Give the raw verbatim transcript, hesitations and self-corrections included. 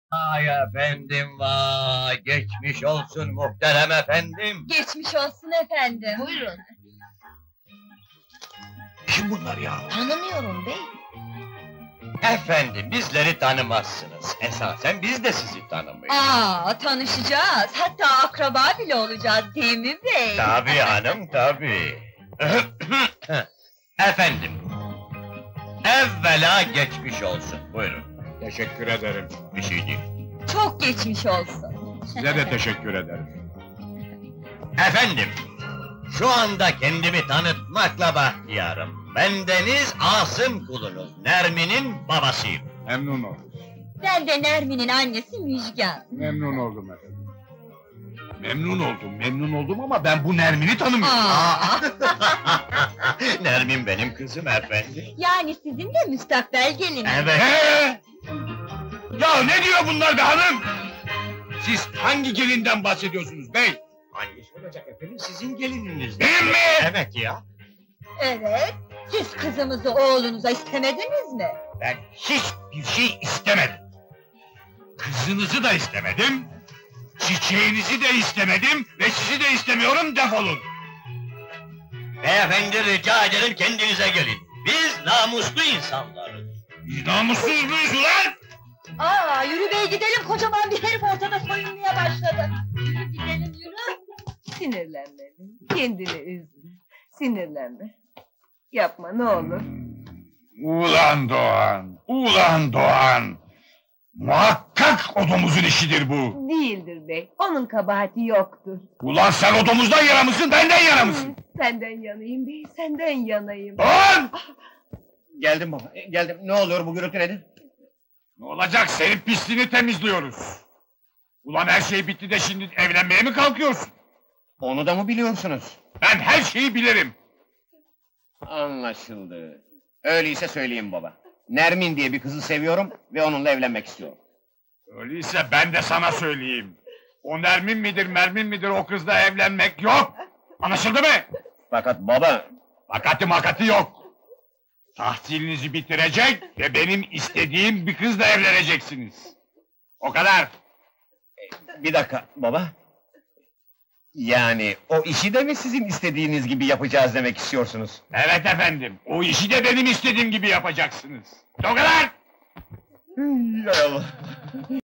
Ay efendim vay, geçmiş olsun muhterem efendim. Geçmiş olsun efendim. Buyurun. Kim bunlar ya? Tanımıyorum bey. Efendim, bizleri tanımazsınız. Esasen biz de sizi tanımayız. Aa, tanışacağız. Hatta akraba bile olacağız, değil mi bey? Tabii hanım, tabii. Efendim, evvela geçmiş olsun, buyurun. Teşekkür ederim. Bir şey değil. Çok geçmiş olsun. Size de teşekkür ederim. Efendim, şu anda kendimi tanıtmakla bahtiyarım. Bendeniz Asım kulunuz, Nermin'in babasıyım. Memnun oldum. Ben de Nermin'in annesi Müjgan. Memnun oldum efendim. Memnun oldum, memnun oldum ama ben bu Nermin'i tanımıyorum. Aa, Nermin benim kızım efendim. yani sizin de müstakbel gelin. Evet. He! Ya ne diyor bunlar be hanım? Siz hangi gelinden bahsediyorsunuz bey? Hangisi olacak efendim, sizin gelininiz. Benim mi? Evet ya. Evet, siz kızımızı oğlunuza istemediniz mi? Ben hiçbir şey istemedim. Kızınızı da istemedim, çiçeğinizi de istemedim ve sizi de istemiyorum, defolun! Beyefendi rica ederim kendinize gelin. Biz namuslu insanlarız. Biz namussuz muyuz ulan? Aa, yürü bey gidelim, kocaman bir herif ortada soyunmaya başladı. Yürü gidelim, yürü. Sinirlenme, kendini üzme. Sinirlenme. Yapma ne olur. Ulan Doğan, ulan Doğan! Muhakkak o domuzun işidir bu! Değildir bey, onun kabahati yoktur. Ulan sen o domuzdan yana mısın, benden yana mısın? Senden yanayım bey, senden yanayım. Doğan! Geldim baba, geldim. Ne oluyor, bu gürültü nedir? Ne olacak, senin pisliğini temizliyoruz! Ulan her şey bitti de şimdi evlenmeye mi kalkıyorsun? Onu da mı biliyorsunuz? Ben her şeyi bilirim! Anlaşıldı. Öyleyse söyleyeyim baba. Nermin diye bir kızı seviyorum ve onunla evlenmek istiyorum. Öyleyse ben de sana söyleyeyim. O Nermin midir, Mermin midir, o kızla evlenmek yok! Anlaşıldı mı? Fakat baba... Fakati makati yok! Tahsilinizi bitirecek ve benim istediğim bir kızla evleneceksiniz. O kadar! Bir dakika baba. Yani o işi de mi sizin istediğiniz gibi yapacağız demek istiyorsunuz? Evet efendim, o işi de benim istediğim gibi yapacaksınız. O kadar! Hay Allah!